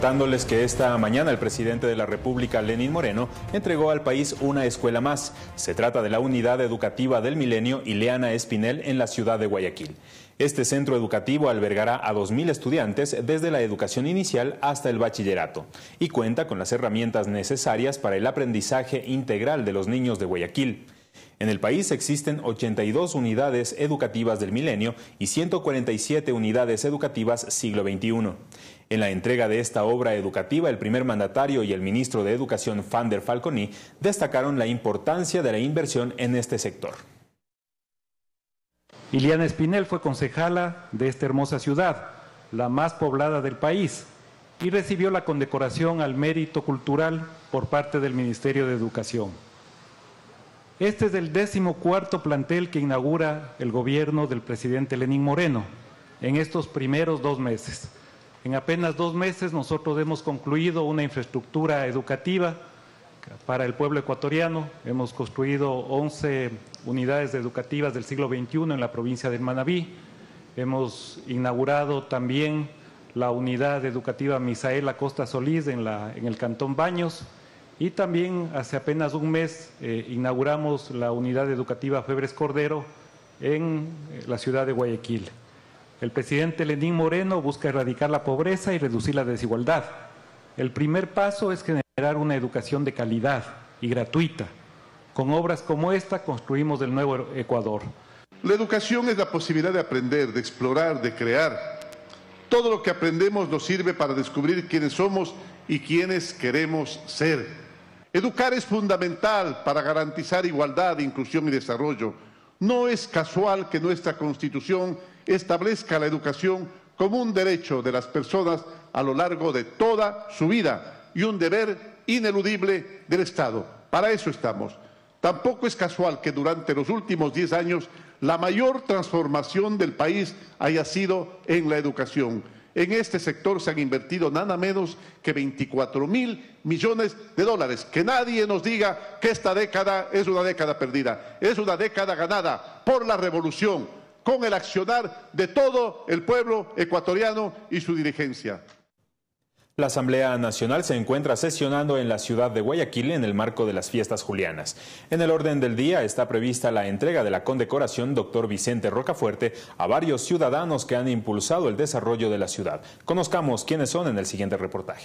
contándoles que esta mañana el presidente de la República, Lenín Moreno, entregó al país una escuela más. Se trata de la Unidad Educativa del Milenio Ileana Espinel en la ciudad de Guayaquil. Este centro educativo albergará a 2.000 estudiantes desde la educación inicial hasta el bachillerato y cuenta con las herramientas necesarias para el aprendizaje integral de los niños de Guayaquil. En el país existen 82 unidades educativas del Milenio y 147 unidades educativas siglo XXI. En la entrega de esta obra educativa, el primer mandatario y el ministro de Educación, Fander Falconi, destacaron la importancia de la inversión en este sector. Ileana Espinel fue concejala de esta hermosa ciudad, la más poblada del país, y recibió la condecoración al mérito cultural por parte del Ministerio de Educación. Este es el 14º plantel que inaugura el gobierno del presidente Lenín Moreno en estos primeros 2 meses. En apenas 2 meses nosotros hemos concluido una infraestructura educativa para el pueblo ecuatoriano. Hemos construido 11 unidades educativas del siglo XXI en la provincia de Manabí. Hemos inaugurado también la unidad educativa Misael Acosta Solís en el Cantón Baños. Y también hace apenas 1 mes inauguramos la unidad educativa Febres Cordero en la ciudad de Guayaquil. El presidente Lenín Moreno busca erradicar la pobreza y reducir la desigualdad. El primer paso es generar una educación de calidad y gratuita. Con obras como esta construimos el nuevo Ecuador. La educación es la posibilidad de aprender, de explorar, de crear. Todo lo que aprendemos nos sirve para descubrir quiénes somos y quiénes queremos ser. Educar es fundamental para garantizar igualdad, inclusión y desarrollo. No es casual que nuestra Constitución establezca la educación como un derecho de las personas a lo largo de toda su vida y un deber ineludible del Estado. Para eso estamos. Tampoco es casual que durante los últimos 10 años la mayor transformación del país haya sido en la educación. En este sector se han invertido nada menos que 24.000 millones de dólares. Que nadie nos diga que esta década es una década perdida. Es una década ganada por la revolución, con el accionar de todo el pueblo ecuatoriano y su dirigencia. La Asamblea Nacional se encuentra sesionando en la ciudad de Guayaquil en el marco de las fiestas julianas. En el orden del día está prevista la entrega de la condecoración Dr. Vicente Rocafuerte a varios ciudadanos que han impulsado el desarrollo de la ciudad. Conozcamos quiénes son en el siguiente reportaje.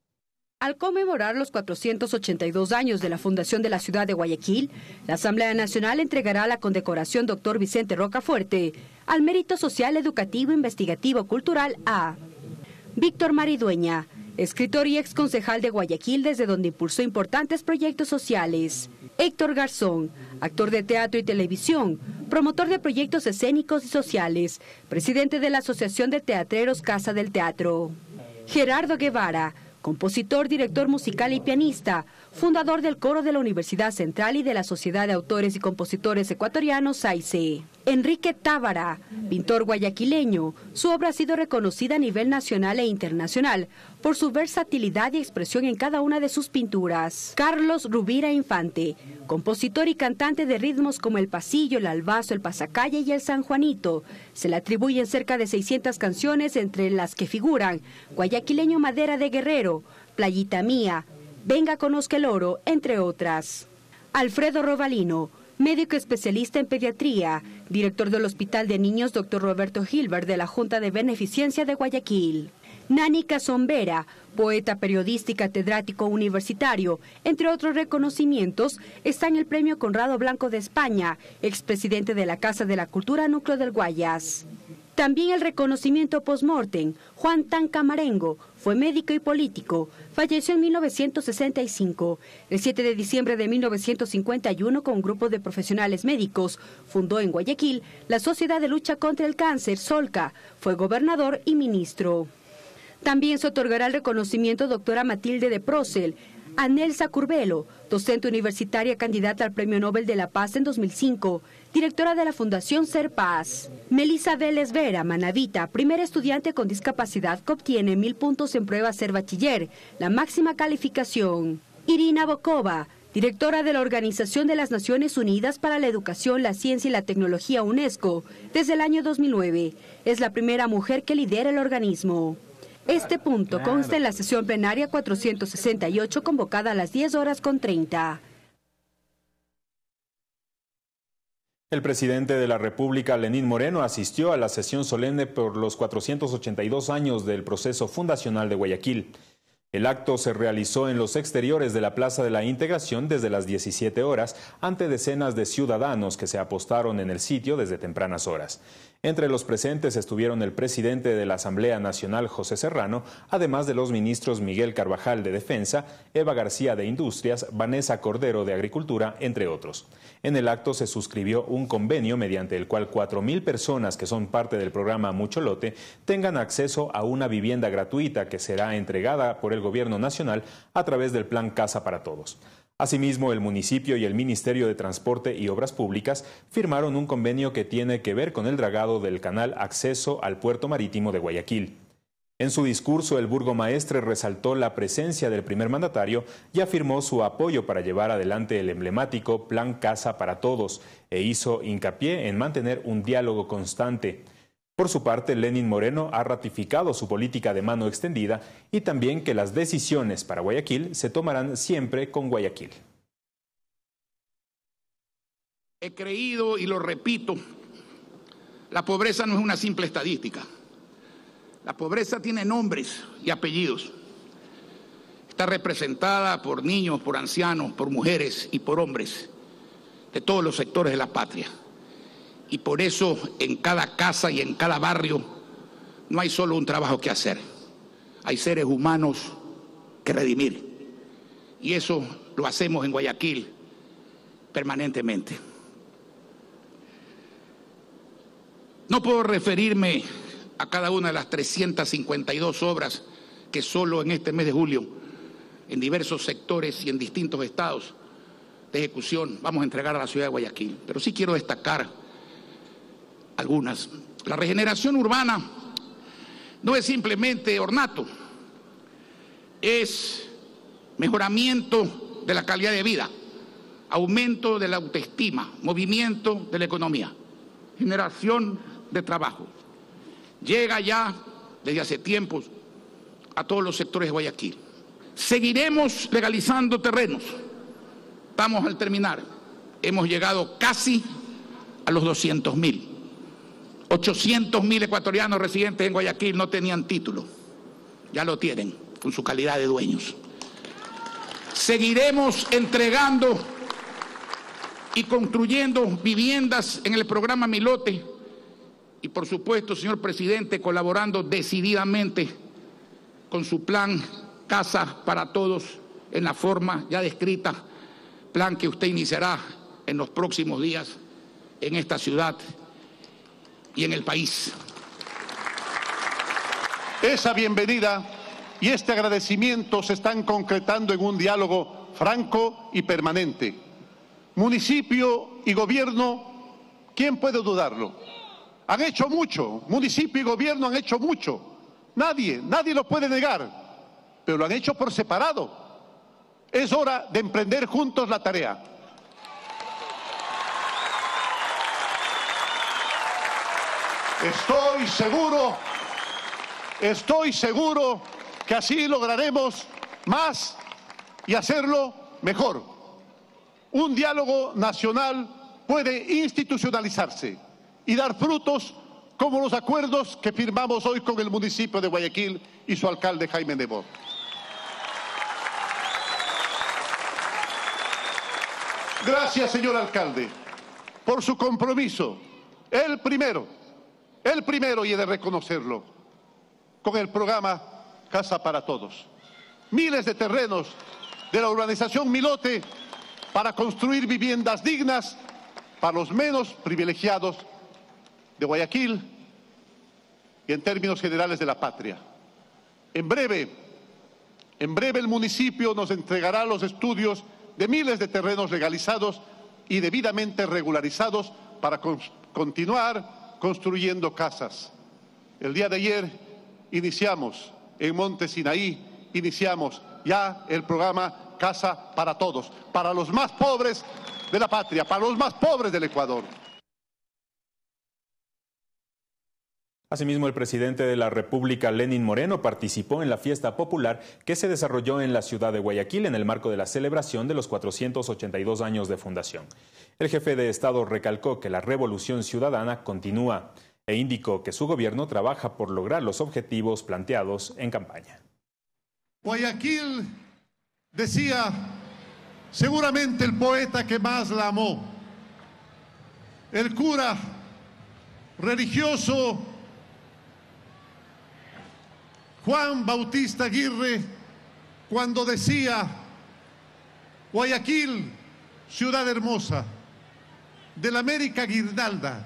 Al conmemorar los 482 años de la fundación de la ciudad de Guayaquil, la Asamblea Nacional entregará la condecoración Dr. Vicente Rocafuerte al mérito social, educativo, investigativo, cultural a Víctor Maridueña, escritor y exconcejal de Guayaquil, desde donde impulsó importantes proyectos sociales. Héctor Garzón, actor de teatro y televisión, promotor de proyectos escénicos y sociales, presidente de la Asociación de Teatreros Casa del Teatro. Gerardo Guevara, compositor, director musical y pianista, fundador del coro de la Universidad Central y de la Sociedad de Autores y Compositores Ecuatorianos, SAICE. Enrique Tábara, pintor guayaquileño, su obra ha sido reconocida a nivel nacional e internacional por su versatilidad y expresión en cada una de sus pinturas. Carlos Rubira Infante, compositor y cantante de ritmos como el pasillo, el albazo, el pasacalle y el San Juanito. Se le atribuyen cerca de 600 canciones, entre las que figuran Guayaquileño Madera de Guerrero, Playita Mía, Venga conozca el oro, entre otras. Alfredo Rovalino, médico especialista en pediatría, director del Hospital de Niños Dr. Roberto Gilbert de la Junta de Beneficencia de Guayaquil. Nani Cazombera, poeta, periodista y catedrático universitario, entre otros reconocimientos, está en el Premio Conrado Blanco de España, expresidente de la Casa de la Cultura Núcleo del Guayas. También el reconocimiento post-mortem. Juan Tancamarengo fue médico y político. Falleció en 1965. El 7 de diciembre de 1951, con un grupo de profesionales médicos, fundó en Guayaquil la Sociedad de Lucha contra el Cáncer, SOLCA. Fue gobernador y ministro. También se otorgará el reconocimiento doctora Matilde de Procel a Nelsa Curbelo, docente universitaria candidata al Premio Nobel de la Paz en 2005, directora de la Fundación Ser Paz. Melissa Vélez Vera, manavita, primera estudiante con discapacidad que obtiene 1000 puntos en prueba Ser Bachiller, la máxima calificación. Irina Bokova, directora de la Organización de las Naciones Unidas para la Educación, la Ciencia y la Tecnología, UNESCO, desde el año 2009. Es la primera mujer que lidera el organismo. Este punto consta en la sesión plenaria 468 convocada a las 10:30. El presidente de la República, Lenín Moreno, asistió a la sesión solemne por los 482 años del proceso fundacional de Guayaquil. El acto se realizó en los exteriores de la Plaza de la Integración desde las 17 horas ante decenas de ciudadanos que se apostaron en el sitio desde tempranas horas. Entre los presentes estuvieron el presidente de la Asamblea Nacional, José Serrano, además de los ministros Miguel Carvajal de Defensa, Eva García de Industrias, Vanessa Cordero de Agricultura, entre otros. En el acto se suscribió un convenio mediante el cual 4.000 personas que son parte del programa Mucho Lote tengan acceso a una vivienda gratuita que será entregada por el Gobierno Nacional a través del Plan Casa para Todos. Asimismo, el municipio y el Ministerio de Transporte y Obras Públicas firmaron un convenio que tiene que ver con el dragado del canal Acceso al Puerto Marítimo de Guayaquil. En su discurso, el burgomaestre resaltó la presencia del primer mandatario y afirmó su apoyo para llevar adelante el emblemático Plan Casa para Todos e hizo hincapié en mantener un diálogo constante. Por su parte, Lenín Moreno ha ratificado su política de mano extendida y también que las decisiones para Guayaquil se tomarán siempre con Guayaquil. He creído y lo repito, la pobreza no es una simple estadística. La pobreza tiene nombres y apellidos. Está representada por niños, por ancianos, por mujeres y por hombres de todos los sectores de la patria. Y por eso en cada casa y en cada barrio no hay solo un trabajo que hacer. Hay seres humanos que redimir. Y eso lo hacemos en Guayaquil permanentemente. No puedo referirme a cada una de las 352 obras que solo en este mes de julio, en diversos sectores y en distintos estados de ejecución, vamos a entregar a la ciudad de Guayaquil. Pero sí quiero destacar algunas. La regeneración urbana no es simplemente ornato, es mejoramiento de la calidad de vida, aumento de la autoestima, movimiento de la economía, generación de trabajo. Llega ya desde hace tiempos a todos los sectores de Guayaquil. Seguiremos legalizando terrenos. Estamos al terminar. Hemos llegado casi a los 200.000. 800.000 ecuatorianos residentes en Guayaquil no tenían título. Ya lo tienen, con su calidad de dueños. Seguiremos entregando y construyendo viviendas en el programa Milote. Y por supuesto, señor presidente, colaborando decididamente con su plan Casa para Todos en la forma ya descrita, plan que usted iniciará en los próximos días en esta ciudad y en el país. Esa bienvenida y este agradecimiento se están concretando en un diálogo franco y permanente. Municipio y gobierno, ¿quién puede dudarlo? Han hecho mucho, municipio y gobierno han hecho mucho. Nadie lo puede negar, pero lo han hecho por separado. Es hora de emprender juntos la tarea. Estoy seguro que así lograremos más y hacerlo mejor. Un diálogo nacional puede institucionalizarse y dar frutos como los acuerdos que firmamos hoy con el municipio de Guayaquil y su alcalde Jaime Nebot. Gracias, señor alcalde, por su compromiso, el primero, y he de reconocerlo, con el programa Casa para Todos. Miles de terrenos de la urbanización Milote para construir viviendas dignas para los menos privilegiados de Guayaquil y en términos generales de la patria. En breve el municipio nos entregará los estudios de miles de terrenos legalizados y debidamente regularizados para continuar construyendo casas. El día de ayer iniciamos en Monte Sinaí, ya el programa Casa para Todos, para los más pobres de la patria, para los más pobres del Ecuador. Asimismo, el presidente de la República, Lenín Moreno, participó en la fiesta popular que se desarrolló en la ciudad de Guayaquil en el marco de la celebración de los 482 años de fundación. El jefe de Estado recalcó que la revolución ciudadana continúa e indicó que su gobierno trabaja por lograr los objetivos planteados en campaña. Guayaquil, decía seguramente el poeta que más la amó, el cura religioso Juan Bautista Aguirre, cuando decía: Guayaquil, ciudad hermosa, de la América guirnalda,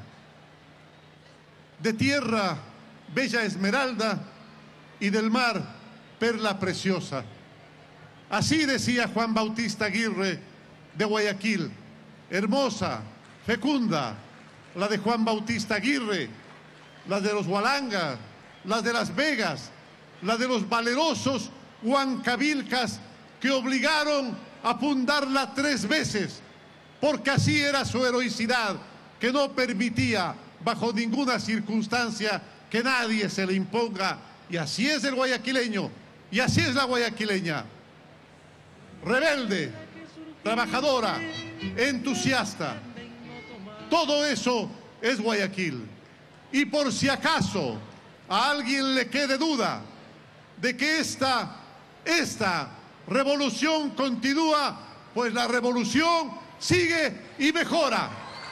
de tierra bella esmeralda y del mar perla preciosa. Así decía Juan Bautista Aguirre de Guayaquil, hermosa, fecunda, la de Juan Bautista Aguirre, la de los Hualangas, las de Las Vegas, la de los valerosos huancavilcas que obligaron a fundarla 3 veces, porque así era su heroicidad, que no permitía bajo ninguna circunstancia que nadie se le imponga. Y así es el guayaquileño, y así es la guayaquileña. Rebelde, trabajadora, entusiasta. Todo eso es Guayaquil. Y por si acaso a alguien le quede duda de que esta revolución continúa, pues la revolución sigue y mejora.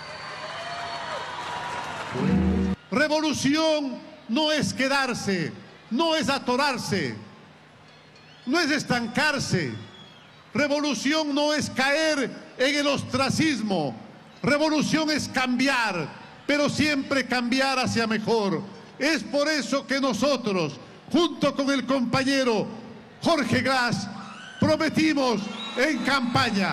Revolución no es quedarse, no es atorarse, no es estancarse. Revolución no es caer en el ostracismo. Revolución es cambiar, pero siempre cambiar hacia mejor. Es por eso que nosotros, junto con el compañero Jorge Glass, prometimos en campaña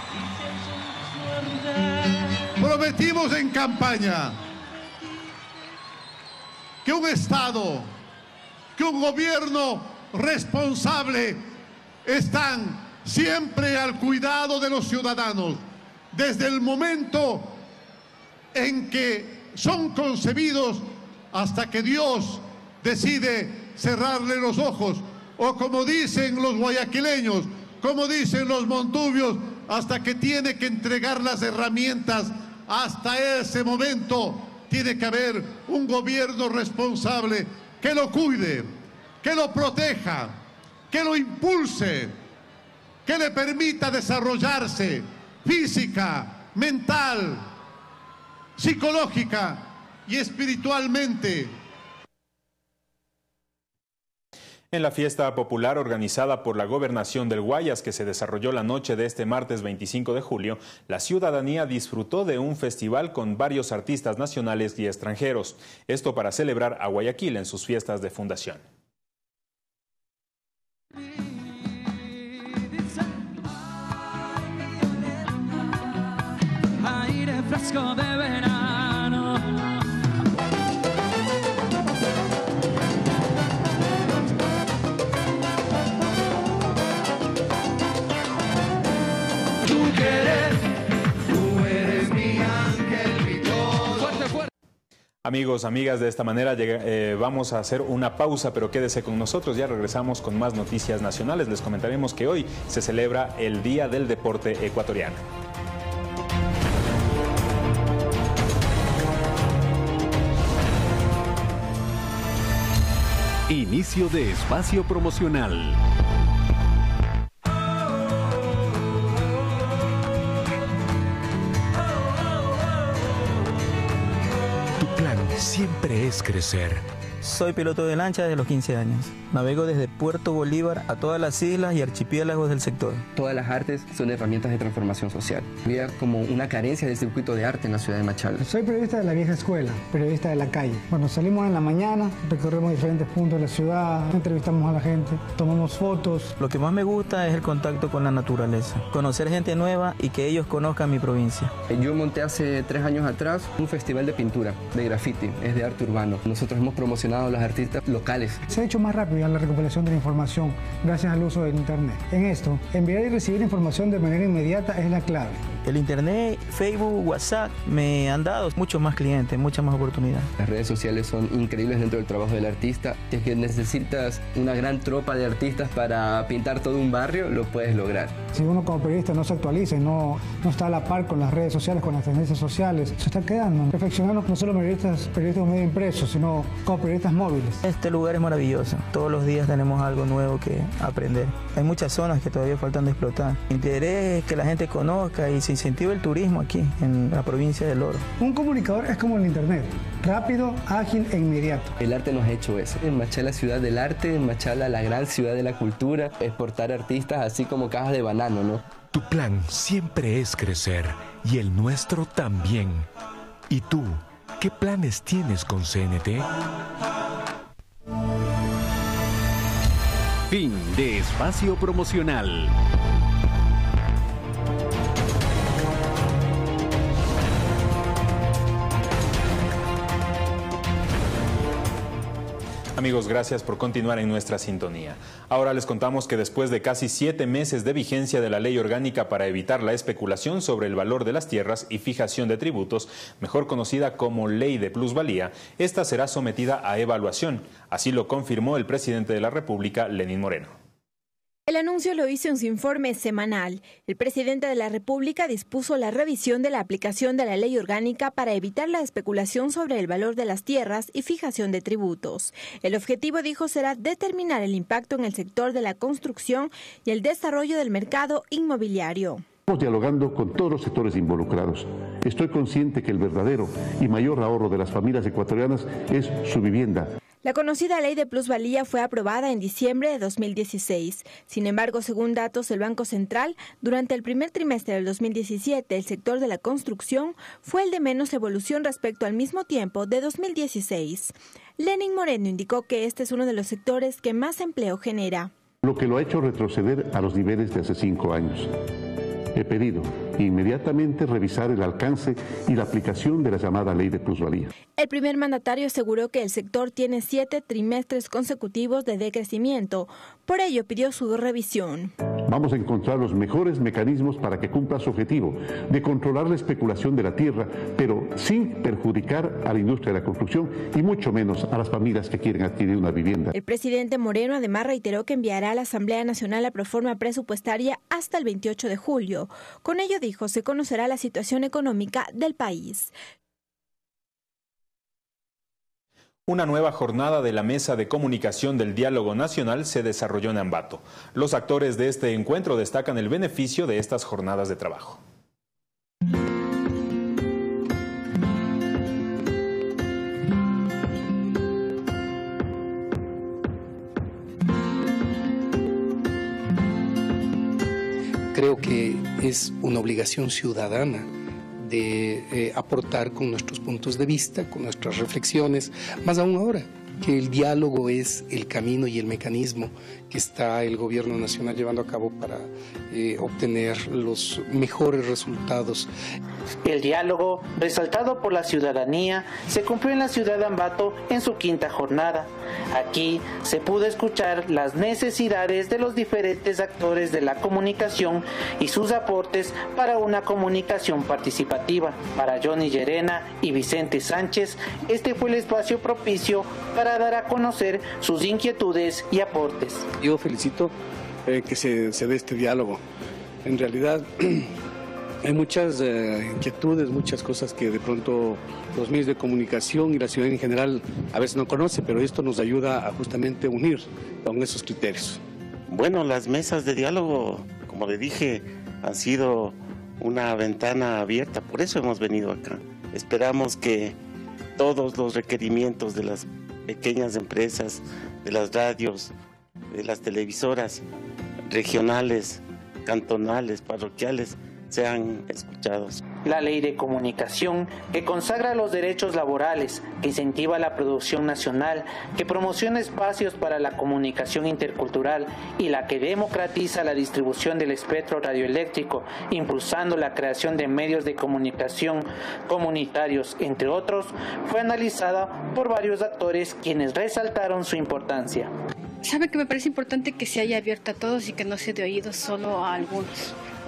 que un Estado, que un gobierno responsable están siempre al cuidado de los ciudadanos, desde el momento en que son concebidos hasta que Dios decide cerrarle los ojos, o como dicen los guayaquileños, como dicen los montubios, hasta que tiene que entregar las herramientas. Hasta ese momento tiene que haber un gobierno responsable que lo cuide, que lo proteja, que lo impulse, que le permita desarrollarse física, mental, psicológica y espiritualmente. En la fiesta popular organizada por la Gobernación del Guayas, que se desarrolló la noche de este martes 25 de julio, la ciudadanía disfrutó de un festival con varios artistas nacionales y extranjeros. Esto para celebrar a Guayaquil en sus fiestas de fundación. Aire fresco de verano. Tú eres mi ángel, mi todo. Fuerte, fuerte. Amigos, amigas, de esta manera vamos a hacer una pausa, pero quédese con nosotros, ya regresamos con más noticias nacionales. Les comentaremos que hoy se celebra el Día del Deporte Ecuatoriano. Inicio de espacio promocional. Tu plan siempre es crecer. Soy piloto de lancha desde los 15 años. Navego desde Puerto Bolívar a todas las islas y archipiélagos del sector. Todas las artes son herramientas de transformación social. Había como una carencia del circuito de arte en la ciudad de Machala. Soy periodista de la vieja escuela, periodista de la calle. Bueno, salimos en la mañana, recorremos diferentes puntos de la ciudad, entrevistamos a la gente, tomamos fotos. Lo que más me gusta es el contacto con la naturaleza, conocer gente nueva y que ellos conozcan mi provincia. Yo monté hace 3 años atrás un festival de pintura, de graffiti, es de arte urbano. Nosotros hemos promocionado a los artistas locales. Se ha hecho más rápido la recopilación de la información gracias al uso del Internet. En esto, enviar y recibir información de manera inmediata es la clave. El internet, Facebook, WhatsApp me han dado muchos más clientes, muchas más oportunidades. Las redes sociales son increíbles dentro del trabajo del artista. Si es que necesitas una gran tropa de artistas para pintar todo un barrio, lo puedes lograr. Si uno como periodista no se actualiza y no está a la par con las redes sociales, con las tendencias sociales, se está quedando. Perfeccionarnos no solo periodistas medio impresos, sino como periodistas móviles. Este lugar es maravilloso. Todos los días tenemos algo nuevo que aprender. Hay muchas zonas que todavía faltan de explotar. Mi interés es que la gente conozca y se incentive el turismo aquí, en la provincia del Oro. Un comunicador es como el internet, rápido, ágil e inmediato. El arte nos ha hecho eso. En Machala, ciudad del arte, en Machala, la gran ciudad de la cultura, exportar artistas así como cajas de banano, ¿no? Tu plan siempre es crecer y el nuestro también. ¿Y tú, qué planes tienes con CNT? Fin de espacio promocional. Amigos, gracias por continuar en nuestra sintonía. Ahora les contamos que después de casi 7 meses de vigencia de la Ley Orgánica para evitar la especulación sobre el valor de las tierras y fijación de tributos, mejor conocida como Ley de Plusvalía, esta será sometida a evaluación. Así lo confirmó el presidente de la República, Lenín Moreno. El anuncio lo hizo en su informe semanal. El presidente de la República dispuso la revisión de la aplicación de la ley orgánica para evitar la especulación sobre el valor de las tierras y fijación de tributos. El objetivo, dijo, será determinar el impacto en el sector de la construcción y el desarrollo del mercado inmobiliario. Estamos dialogando con todos los sectores involucrados. Estoy consciente que el verdadero y mayor ahorro de las familias ecuatorianas es su vivienda. La conocida ley de plusvalía fue aprobada en diciembre de 2016. Sin embargo, según datos del Banco Central, durante el primer trimestre del 2017, el sector de la construcción fue el de menos evolución respecto al mismo tiempo de 2016. Lenín Moreno indicó que este es uno de los sectores que más empleo genera. Lo que lo ha hecho retroceder a los niveles de hace 5 años. He pedido inmediatamente revisar el alcance y la aplicación de la llamada ley de plusvalía. El primer mandatario aseguró que el sector tiene 7 trimestres consecutivos de decrecimiento. Por ello pidió su revisión. Vamos a encontrar los mejores mecanismos para que cumpla su objetivo de controlar la especulación de la tierra, pero sin perjudicar a la industria de la construcción y mucho menos a las familias que quieren adquirir una vivienda. El presidente Moreno además reiteró que enviará a la Asamblea Nacional la proforma presupuestaria hasta el 28 de julio. Con ello, dijo, se conocerá la situación económica del país. Una nueva jornada de la Mesa de Comunicación del Diálogo Nacional se desarrolló en Ambato. Los actores de este encuentro destacan el beneficio de estas jornadas de trabajo. Creo que es una obligación ciudadana de aportar con nuestros puntos de vista, con nuestras reflexiones, más aún ahora que el diálogo es el camino y el mecanismo que está el gobierno nacional llevando a cabo para obtener los mejores resultados. El diálogo, resaltado por la ciudadanía, se cumplió en la ciudad de Ambato en su 5ª jornada. Aquí se pudo escuchar las necesidades de los diferentes actores de la comunicación y sus aportes para una comunicación participativa. Para Johnny Llerena y Vicente Sánchez, este fue el espacio propicio para dar a conocer sus inquietudes y aportes. Yo felicito que se dé este diálogo. En realidad hay muchas inquietudes, muchas cosas que de pronto los medios de comunicación y la ciudadanía en general a veces no conoce, pero esto nos ayuda a justamente unir con esos criterios. Bueno, las mesas de diálogo, como le dije, han sido una ventana abierta, por eso hemos venido acá. Esperamos que todos los requerimientos de las pequeñas empresas, de las radios, de las televisoras regionales, cantonales, parroquiales, sean escuchados. La ley de comunicación, que consagra los derechos laborales, que incentiva la producción nacional, que promociona espacios para la comunicación intercultural y la que democratiza la distribución del espectro radioeléctrico, impulsando la creación de medios de comunicación comunitarios, entre otros, fue analizada por varios actores quienes resaltaron su importancia. Sabe que me parece importante que se haya abierto a todos y que no se dé oídos solo a algunos.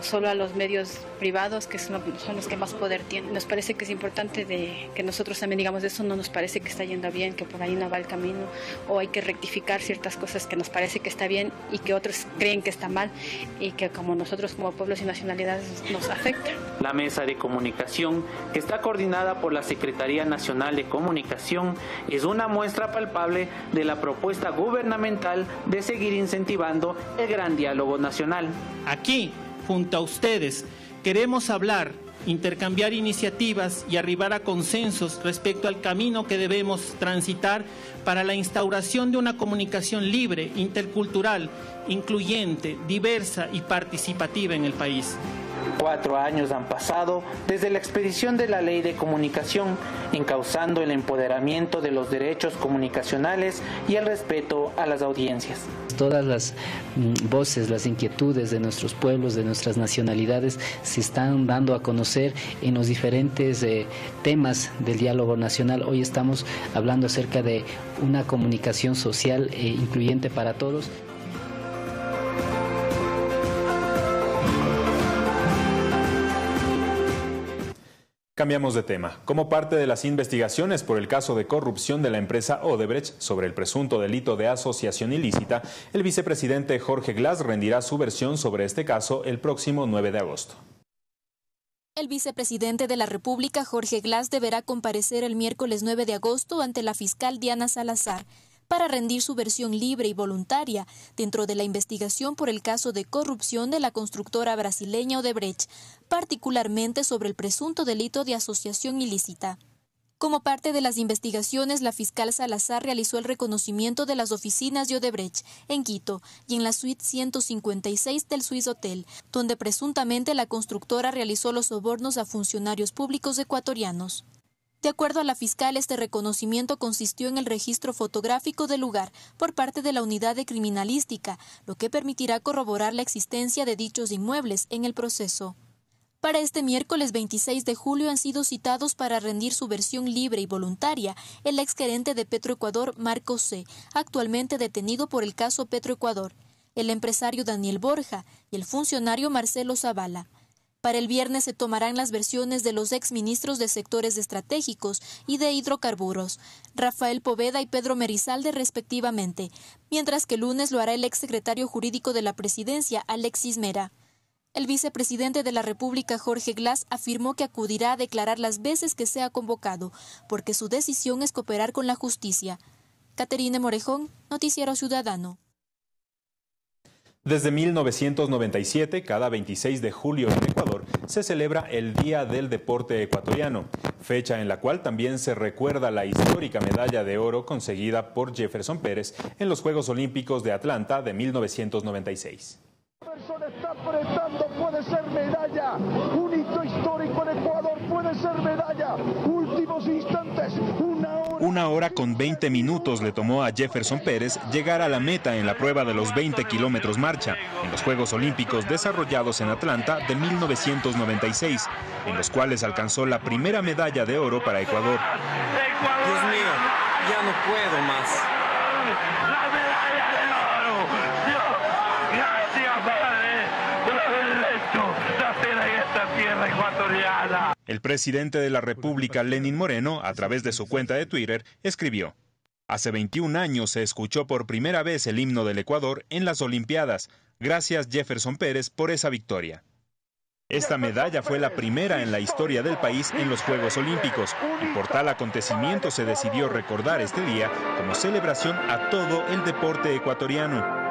solo a los medios privados, que son los que más poder tienen. Nos parece que es importante que nosotros también digamos, eso no nos parece que está yendo bien, que por ahí no va el camino, o hay que rectificar ciertas cosas que nos parece que está bien y que otros creen que está mal, y que como nosotros como pueblos y nacionalidades nos afecta. La mesa de comunicación, que está coordinada por la Secretaría Nacional de Comunicación, es una muestra palpable de la propuesta gubernamental de seguir incentivando el gran diálogo nacional. Aquí, junto a ustedes, queremos hablar, intercambiar iniciativas y arribar a consensos respecto al camino que debemos transitar para la instauración de una comunicación libre, intercultural, incluyente, diversa y participativa en el país. 4 años han pasado desde la expedición de la Ley de Comunicación, encauzando el empoderamiento de los derechos comunicacionales y el respeto a las audiencias. Todas las voces, las inquietudes de nuestros pueblos, de nuestras nacionalidades, se están dando a conocer en los diferentes temas del diálogo nacional. Hoy estamos hablando acerca de una comunicación social incluyente para todos. Cambiamos de tema. Como parte de las investigaciones por el caso de corrupción de la empresa Odebrecht sobre el presunto delito de asociación ilícita, el vicepresidente Jorge Glas rendirá su versión sobre este caso el próximo 9 de agosto. El vicepresidente de la República, Jorge Glas, deberá comparecer el miércoles 9 de agosto ante la fiscal Diana Salazar para rendir su versión libre y voluntaria dentro de la investigación por el caso de corrupción de la constructora brasileña Odebrecht, particularmente sobre el presunto delito de asociación ilícita. Como parte de las investigaciones, la fiscal Salazar realizó el reconocimiento de las oficinas de Odebrecht en Quito y en la suite 156 del Swiss Hotel, donde presuntamente la constructora realizó los sobornos a funcionarios públicos ecuatorianos. De acuerdo a la fiscal, este reconocimiento consistió en el registro fotográfico del lugar por parte de la unidad de criminalística, lo que permitirá corroborar la existencia de dichos inmuebles en el proceso. Para este miércoles 26 de julio han sido citados para rendir su versión libre y voluntaria el exgerente de Petroecuador, Marco C., actualmente detenido por el caso Petroecuador, el empresario Daniel Borja y el funcionario Marcelo Zavala. Para el viernes se tomarán las versiones de los exministros de sectores estratégicos y de hidrocarburos, Rafael Poveda y Pedro Merizalde respectivamente, mientras que el lunes lo hará el exsecretario jurídico de la presidencia, Alexis Mera. El vicepresidente de la República, Jorge Glas, afirmó que acudirá a declarar las veces que sea convocado, porque su decisión es cooperar con la justicia. Caterine Morejón, Noticiero Ciudadano. Desde 1997, cada 26 de julio en Ecuador, se celebra el Día del Deporte Ecuatoriano, fecha en la cual también se recuerda la histórica medalla de oro conseguida por Jefferson Pérez en los Juegos Olímpicos de Atlanta de 1996. Está apretando, puede ser medalla, un hito histórico en Ecuador, puede ser medalla, últimos instantes, 1 hora con 20 minutos le tomó a Jefferson Pérez llegar a la meta en la prueba de los 20 kilómetros marcha, en los Juegos Olímpicos desarrollados en Atlanta de 1996, en los cuales alcanzó la primera medalla de oro para Ecuador. Dios mío, ya no puedo más. El presidente de la República, Lenín Moreno, a través de su cuenta de Twitter, escribió: hace 21 años se escuchó por primera vez el himno del Ecuador en las Olimpiadas. Gracias, Jefferson Pérez, por esa victoria. Esta medalla fue la primera en la historia del país en los Juegos Olímpicos, y por tal acontecimiento se decidió recordar este día como celebración a todo el deporte ecuatoriano.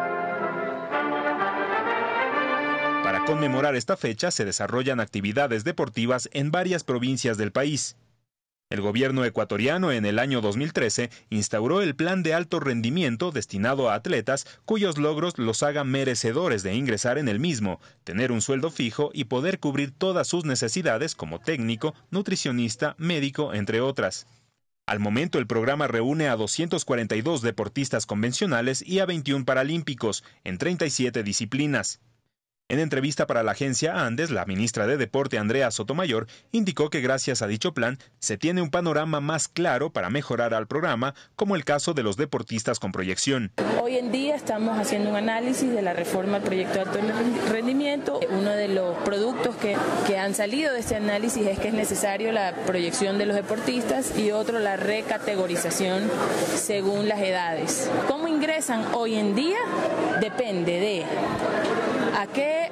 Para conmemorar esta fecha se desarrollan actividades deportivas en varias provincias del país. El gobierno ecuatoriano en el año 2013 instauró el plan de alto rendimiento destinado a atletas cuyos logros los hagan merecedores de ingresar en el mismo, tener un sueldo fijo y poder cubrir todas sus necesidades como técnico, nutricionista, médico, entre otras. Al momento el programa reúne a 242 deportistas convencionales y a 21 paralímpicos en 37 disciplinas. En entrevista para la agencia Andes, la ministra de Deporte, Andrea Sotomayor, indicó que gracias a dicho plan se tiene un panorama más claro para mejorar al programa, como el caso de los deportistas con proyección. Hoy en día estamos haciendo un análisis de la reforma del proyecto de alto rendimiento. Uno de los productos que han salido de este análisis es que es necesario la proyección de los deportistas y otro la recategorización según las edades. ¿Cómo ingresan hoy en día? Depende de a qué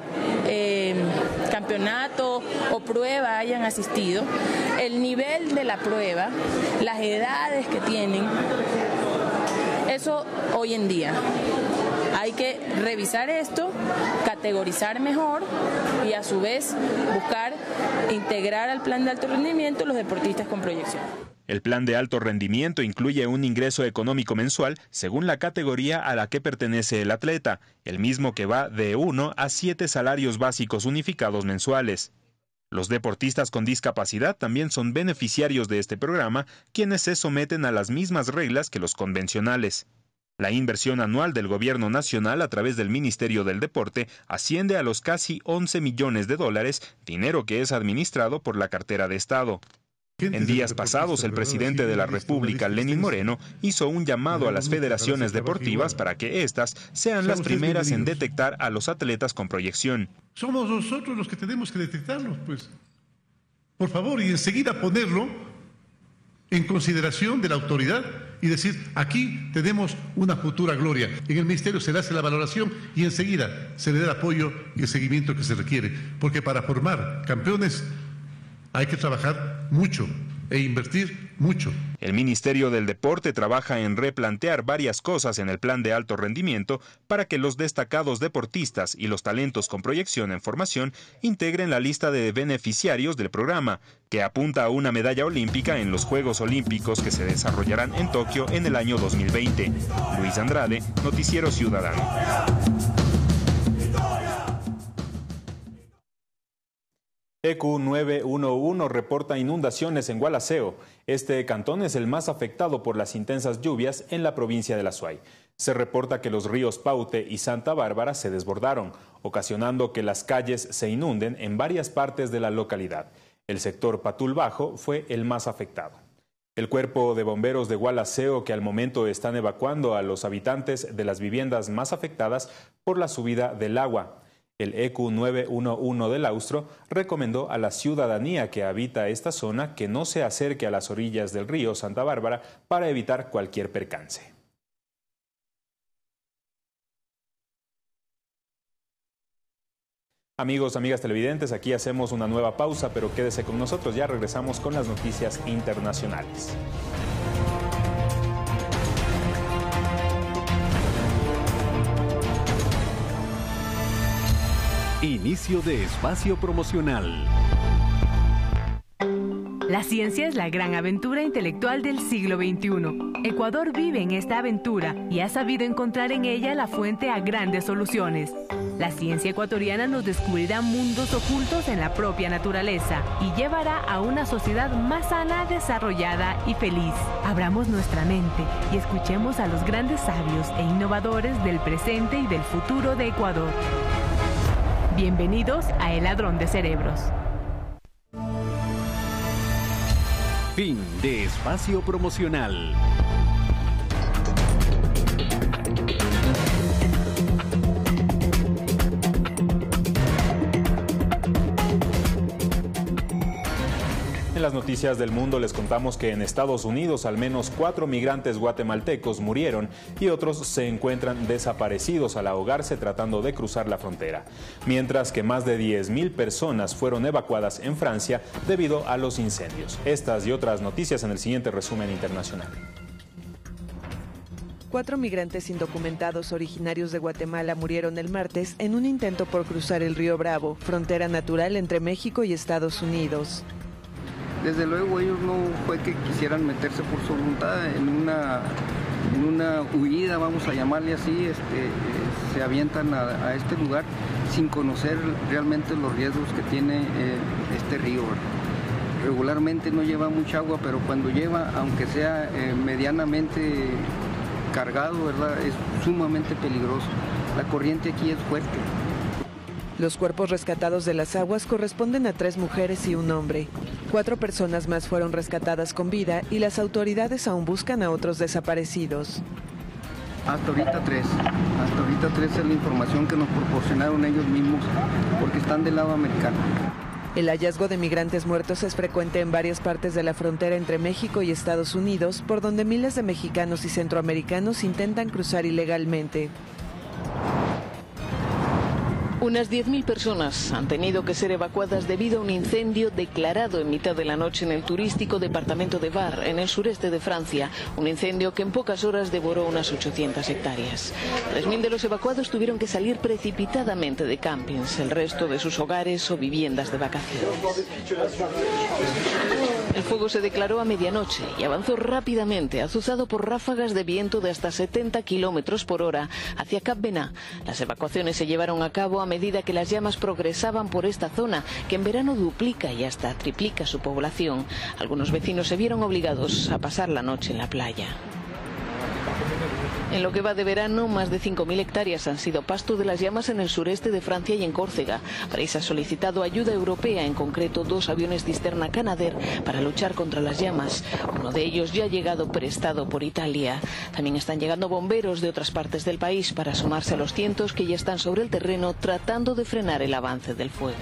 campeonato o prueba hayan asistido, el nivel de la prueba, las edades que tienen. Eso hoy en día. Hay que revisar esto, categorizar mejor y a su vez buscar integrar al plan de alto rendimiento los deportistas con proyección. El plan de alto rendimiento incluye un ingreso económico mensual según la categoría a la que pertenece el atleta, el mismo que va de 1 a 7 salarios básicos unificados mensuales. Los deportistas con discapacidad también son beneficiarios de este programa, quienes se someten a las mismas reglas que los convencionales. La inversión anual del gobierno nacional a través del Ministerio del Deporte asciende a los casi 11 millones de dólares, dinero que es administrado por la cartera de Estado. En días pasados, el presidente de la República, Lenín Moreno, hizo un llamado a las federaciones deportivas para que éstas sean las primeras en detectar a los atletas con proyección. Somos nosotros los que tenemos que detectarlos, pues. Por favor, y enseguida ponerlo en consideración de la autoridad y decir, aquí tenemos una futura gloria. En el ministerio se le hace la valoración y enseguida se le da el apoyo y el seguimiento que se requiere. Porque para formar campeones hay que trabajar mucho e invertir mucho. El Ministerio del Deporte trabaja en replantear varias cosas en el plan de alto rendimiento para que los destacados deportistas y los talentos con proyección en formación integren la lista de beneficiarios del programa, que apunta a una medalla olímpica en los Juegos Olímpicos que se desarrollarán en Tokio en el año 2020. Luis Andrade, Noticiero Ciudadano. EQ 911 reporta inundaciones en Gualaceo. Este cantón es el más afectado por las intensas lluvias en la provincia de La Suay. Se reporta que los ríos Paute y Santa Bárbara se desbordaron, ocasionando que las calles se inunden en varias partes de la localidad. El sector Patul Bajo fue el más afectado. El cuerpo de bomberos de Gualaceo, que al momento están evacuando a los habitantes de las viviendas más afectadas por la subida del agua. El EQ 911 del Austro recomendó a la ciudadanía que habita esta zona que no se acerque a las orillas del río Santa Bárbara para evitar cualquier percance. Amigos, amigas televidentes, aquí hacemos una nueva pausa, pero quédese con nosotros, ya regresamos con las noticias internacionales. Inicio de espacio promocional. La ciencia es la gran aventura intelectual del siglo XXI. Ecuador vive en esta aventura y ha sabido encontrar en ella la fuente a grandes soluciones. La ciencia ecuatoriana nos descubrirá mundos ocultos en la propia naturaleza y llevará a una sociedad más sana, desarrollada y feliz. Abramos nuestra mente y escuchemos a los grandes sabios e innovadores del presente y del futuro de Ecuador. Bienvenidos a El Ladrón de Cerebros. Fin de espacio promocional. En las noticias del mundo les contamos que en Estados Unidos al menos 4 migrantes guatemaltecos murieron y otros se encuentran desaparecidos al ahogarse tratando de cruzar la frontera, mientras que más de 10.000 personas fueron evacuadas en Francia debido a los incendios. Estas y otras noticias en el siguiente resumen internacional. 4 migrantes indocumentados originarios de Guatemala murieron el martes en un intento por cruzar el río Bravo, frontera natural entre México y Estados Unidos. Desde luego ellos no fue que quisieran meterse por su voluntad en una huida, vamos a llamarle así, se avientan a este lugar sin conocer realmente los riesgos que tiene este río. Regularmente no lleva mucha agua, pero cuando lleva, aunque sea medianamente cargado, ¿verdad?, es sumamente peligroso. La corriente aquí es fuerte. Los cuerpos rescatados de las aguas corresponden a 3 mujeres y un hombre. 4 personas más fueron rescatadas con vida y las autoridades aún buscan a otros desaparecidos. Hasta ahorita 3. Hasta ahorita 3 es la información que nos proporcionaron ellos mismos porque están del lado americano. El hallazgo de migrantes muertos es frecuente en varias partes de la frontera entre México y Estados Unidos, por donde miles de mexicanos y centroamericanos intentan cruzar ilegalmente. Unas 10.000 personas han tenido que ser evacuadas debido a un incendio declarado en mitad de la noche en el turístico departamento de Var, en el sureste de Francia. Un incendio que en pocas horas devoró unas 800 hectáreas. 3.000 de los evacuados tuvieron que salir precipitadamente de campings, el resto de sus hogares o viviendas de vacaciones. El fuego se declaró a medianoche y avanzó rápidamente, azuzado por ráfagas de viento de hasta 70 kilómetros por hora hacia Cap Bená. Las evacuaciones se llevaron a cabo a medida que las llamas progresaban por esta zona, que en verano duplica y hasta triplica su población. Algunos vecinos se vieron obligados a pasar la noche en la playa. En lo que va de verano, más de 5.000 hectáreas han sido pasto de las llamas en el sureste de Francia y en Córcega. París ha solicitado ayuda europea, en concreto 2 aviones cisterna Canadair, para luchar contra las llamas. Uno de ellos ya ha llegado prestado por Italia. También están llegando bomberos de otras partes del país para sumarse a los cientos que ya están sobre el terreno tratando de frenar el avance del fuego.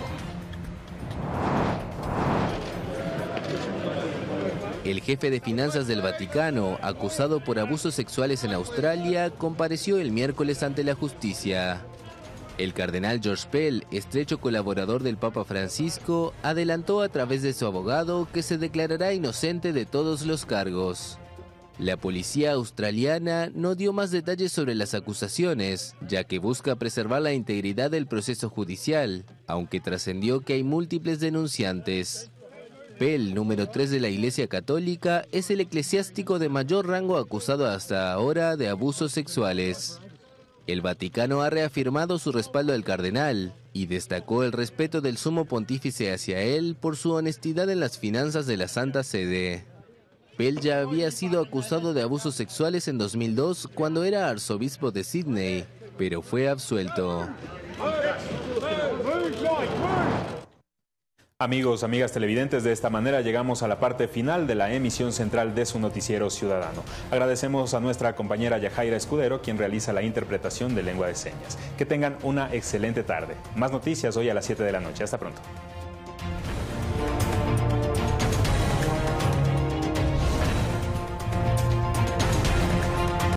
El jefe de finanzas del Vaticano, acusado por abusos sexuales en Australia, compareció el miércoles ante la justicia. El cardenal George Pell, estrecho colaborador del Papa Francisco, adelantó a través de su abogado que se declarará inocente de todos los cargos. La policía australiana no dio más detalles sobre las acusaciones, ya que busca preservar la integridad del proceso judicial, aunque trascendió que hay múltiples denunciantes. Pell, número 3 de la Iglesia Católica, es el eclesiástico de mayor rango acusado hasta ahora de abusos sexuales. El Vaticano ha reafirmado su respaldo al cardenal y destacó el respeto del sumo pontífice hacia él por su honestidad en las finanzas de la Santa Sede. Pell ya había sido acusado de abusos sexuales en 2002 cuando era arzobispo de Sydney, pero fue absuelto. Amigos, amigas televidentes, de esta manera llegamos a la parte final de la emisión central de su noticiero ciudadano. Agradecemos a nuestra compañera Yajaira Escudero, quien realiza la interpretación de lengua de señas. Que tengan una excelente tarde. Más noticias hoy a las 7 de la noche. Hasta pronto.